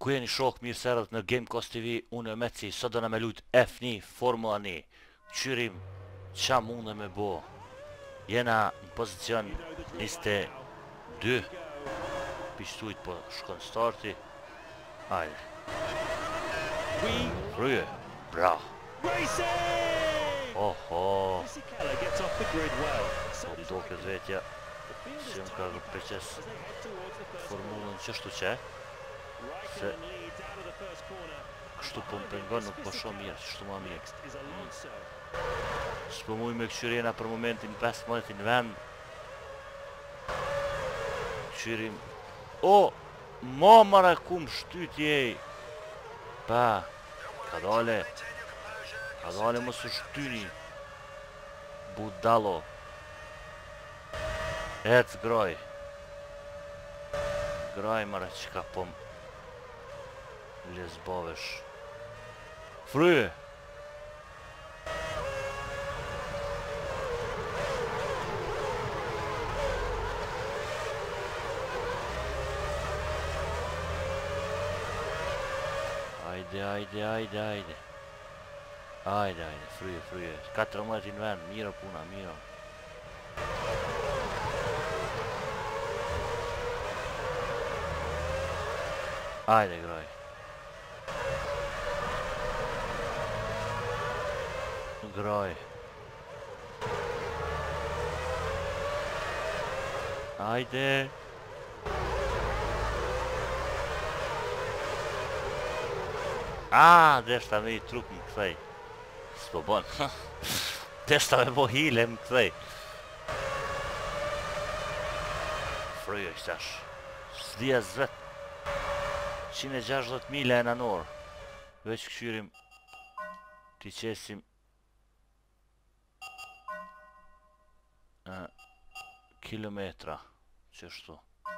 Ku jeni shok, mirë se erdhët në Gamecast TV, unë e Meci, sot do na me lut F1 Formula 1. Qyrim, qa mundë me bo? Jena në pozicion 22. Pishtujt po shkon starti. Hajde. Fryje, bra. Oho. Po doket vetja. Si më ka përqes formulën qështu që se kështu po më pengon nuk po shumë mirë, qështu ma mirë. S'po muj me këqyrena për momentin 15 në vend. Qyrim. O! Ma mara kum shtytje. Pa. Ka dale. Ka dale më së shtyni. Budalo. Ec groj. Groj mara qka po më lezbovesh. Fryje. Ajde. Ajde, fryje. 14 në vend, miro puna, miro. Ajde, groj. Groj. Ajde. Deshta me i trup më këthej. S'po bon. Deshta me bo hile më këthej. Fryje qëtash. S'dija zvet. 160 mila e në norë. Veç këshyrim. Ti qesim. Kilometra. Qështu.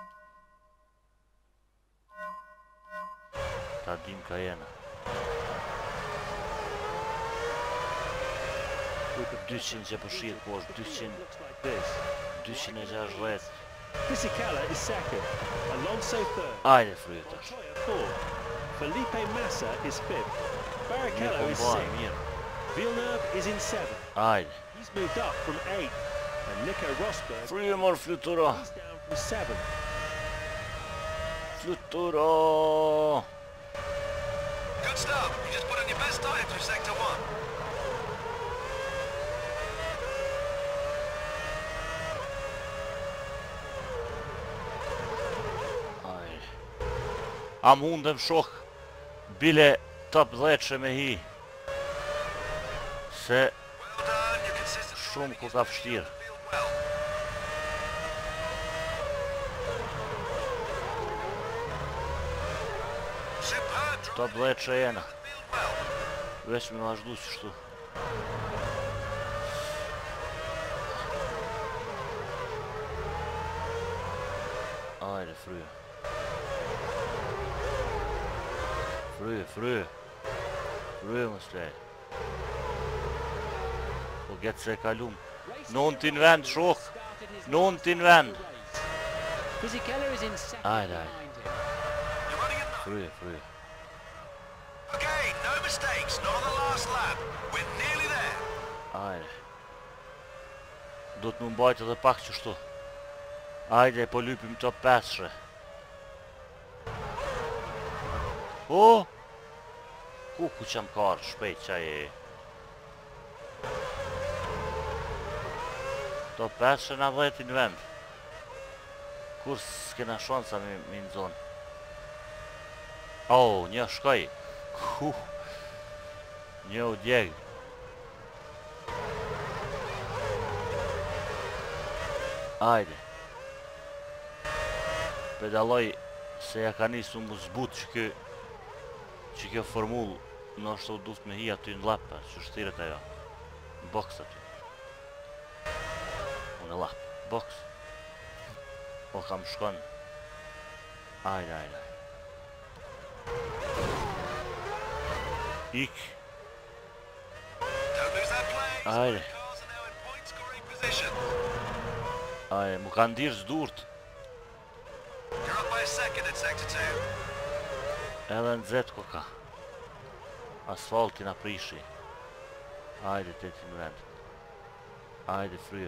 Ta dim ka jena. 200 që përshirë po është 260. Fisichella is second, Alonso third. Ajde fryje tash. Fourth. Felipe Massa is fifth. Barrichello is sixth. Villeneuve is in seventh. Ajde. He's moved up from eighth. And Nico Rosberg Fryje mor fluturo. is down from seventh. Fluturo. Good stuff. You just put in your best time through sector 1. A mundem shok bile top 10 me hi. Se Well done. You're consistent. shumë ku ka fështirë. Field well. Superb. Top 10 që jena. Field well. Veç me vazhdu qështu. Ajde fryje. Fryje më slej. Po getë se kalum. Nun t'in vend shok. Nun t'in vend. Fisichella is in second Ajde. behind him. You're running at 9. Fryje. Okay, no mistakes. Not on the last lap. We're nearly there. Ajde. Do të më mbajt edhe pak qështu. Ajde, po lypim top 5. O! Ku qam karë shpejt qaj e... Top 5 na 10 në vend. Kur s'kena shansa me në zonë. O, një shkoj. Një u djeg. Ajde. Pedaloj se ja ka nisu mu zbut që kjo formull në është u duft me hi aty në lapë, që shtiret ajo. Në boks aty. Unë e lapë. Boks. Po kam shkon. Ajde. Ik. Don't lose that place. Ajde. Cars are now in point scoring position. Ajde, mu ka ndirë zdurt. You're up by a second in sector 2. LNZ koka. Asfalti na priši. Ajde, tetin vend. Ajde, fruje.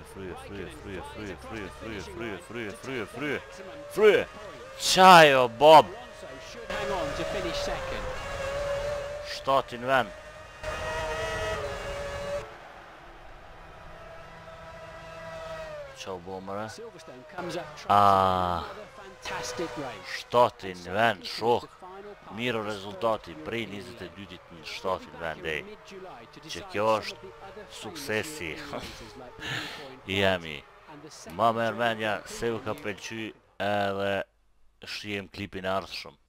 Čajo, Bob! Alonso should hang on to finish second. Štatin ven. Ćao, bomare. Silverstone comes up Ah. another fantastic race. Štatin ven, šok. Miro rezultati, prej niste ljuditni štatin ven, dej. Če kjošt, suksesi. Jemi. Ma mermenja, sevka pelqy edhe shijem klipin ardhshëm.